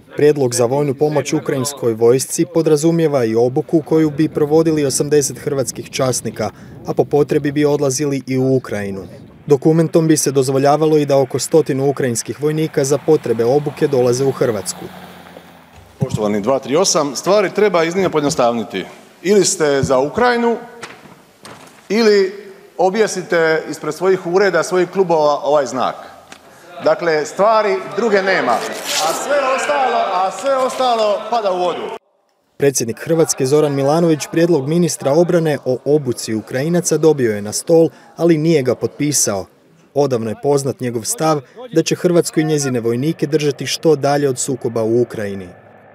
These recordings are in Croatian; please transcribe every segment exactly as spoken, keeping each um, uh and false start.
Prijedlog za vojnu pomoć ukrajinskoj vojsci podrazumijeva i obuku koju bi provodili osamdeset hrvatskih časnika, a po potrebi bi odlazili i u Ukrajinu. Dokumentom bi se dozvoljavalo i da oko stotinu ukrajinskih vojnika za potrebe obuke dolaze u Hrvatsku. Poštovani dva tri osam, stvari treba iznimno pojednostavniti. Ili ste za Ukrajinu, ili objesite ispred svojih ureda, svojih klubova ovaj znak. Dakle, stvari druge nema, a sve ostalo, a sve ostalo pada u vodu. Predsjednik Hrvatske Zoran Milanović prijedlog ministra obrane o obuci Ukrajinaca dobio je na stol, ali nije ga potpisao. Odavno je poznat njegov stav da će Hrvatsku i njezine vojnike držati što dalje od sukoba u Ukrajini.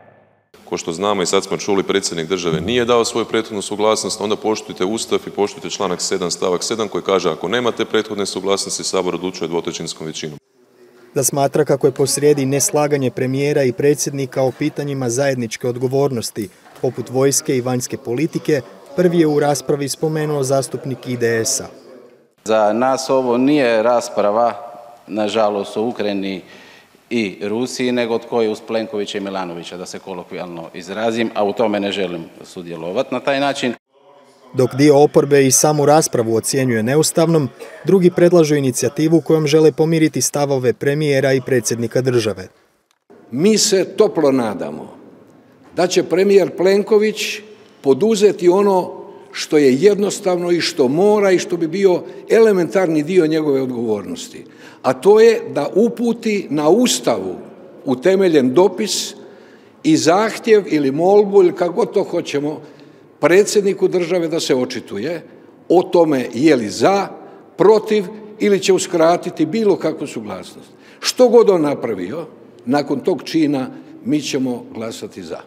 Ko što znamo i sad smo čuli, predsjednik države nije dao svoju prethodnu suglasnost, onda poštujte Ustav i poštujte članak sedam stavak sedam koji kaže ako nemate prethodne suglasnosti, Sabor odlučuje dvotrećinskom većinom. Da smatra kako je posrijedi neslaganje premijera i predsjednika o pitanjima zajedničke odgovornosti, poput vojske i vanjske politike, prvi je u raspravi spomenuo zastupnik I D S-a. Za nas ovo nije rasprava, nažalost, o Ukrajini i Rusiji, nego tko je uz Plenkovića i Milanovića, da se kolokvijalno izrazim, a u tome ne želim sudjelovati na taj način. Dok dio oporbe i samu raspravu ocjenjuje neustavnom, drugi predlažu inicijativu kojom žele pomiriti stavove premijera i predsjednika države. Mi se toplo nadamo da će premijer Plenković poduzeti ono što je jednostavno i što mora i što bi bio elementarni dio njegove odgovornosti. A to je da uputi na Ustavu utemeljen dopis i zahtjev ili molbu ili kako god to hoćemo predsjedniku države da se očituje o tome je li za, protiv ili će uskratiti bilo kakvu suglasnost. Što god on napravio, nakon tog čina mi ćemo glasati za.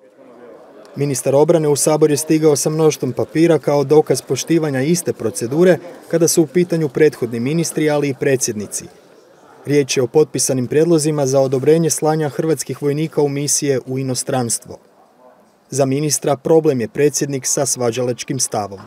Ministar obrane u Sabor je stigao sa mnoštvom papira kao dokaz poštivanja iste procedure kada su u pitanju prethodni ministri, ali i predsjednici. Riječ je o potpisanim prijedlozima za odobrenje slanja hrvatskih vojnika u misije u inostranstvo. Za ministra problem je predsjednik sa svađalačkim stavom.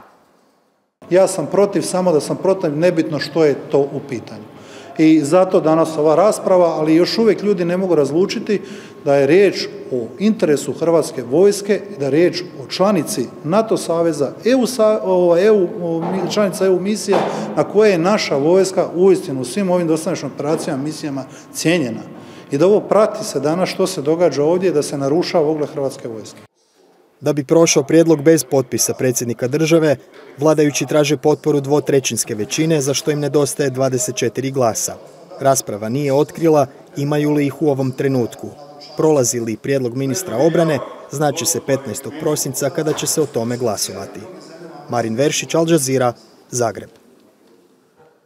Ja sam protiv, samo da sam protiv, nebitno što je to u pitanju. I zato danas ova rasprava, ali još uvijek ljudi ne mogu razlučiti da je riječ o interesu Hrvatske vojske, da je riječ o članici NATO saveza, EU, EU, članica E U misija na koje je naša vojska uistinu u svim ovim dosadašnjim operacijama, misijama cijenjena. I da ovo prati se danas što se događa ovdje, da se narušava ugled Hrvatske vojske. Da bi prošao prijedlog bez potpisa predsjednika države, vladajući traže potporu dvotrećinske većine, za što im nedostaje dvadeset četiri glasa. Rasprava nije otkrila imaju li ih u ovom trenutku. Prolazi li prijedlog ministra obrane, znači se petnaestog prosinca kada će se o tome glasovati. Marin Veršić, Al Jazeera, Zagreb.